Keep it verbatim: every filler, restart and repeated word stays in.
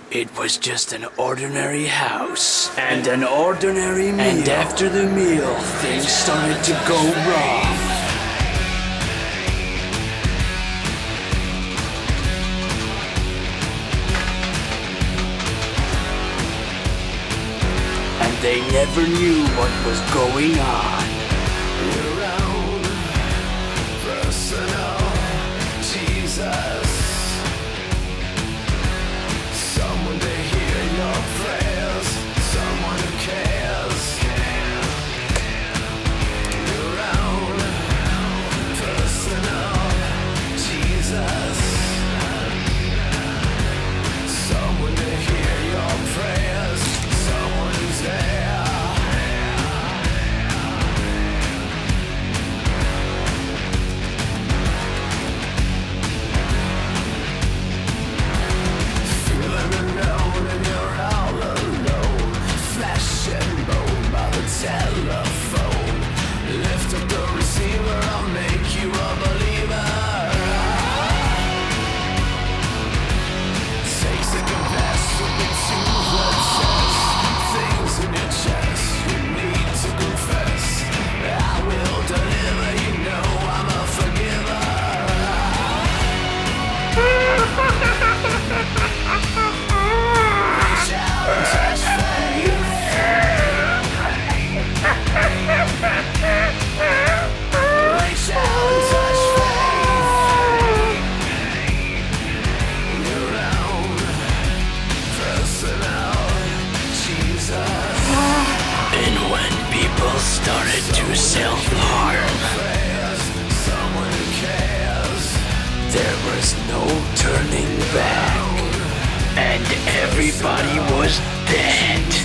It was just an ordinary house and an ordinary meal. And after the meal, things started to go wrong. And they never knew what was going on. Your own personal Jesus. Someone to hear your prayers, someone who cares. Your own personal Jesus. Someone to hear your prayers, someone who's there. Feeling unknown and you're all alone. Flesh and bone by the telephone. Lift up the receiver, I'll make you a believer. Takes a confession to what says things in your chest you need to confess. I will deliver, you know I'm a forgiver. Reach out and touch faith. Reach out and touch faith. Your own personal Jesus. And when people started to self-harm, Prayers, someone who cares. there was no turning back. And everybody was dead.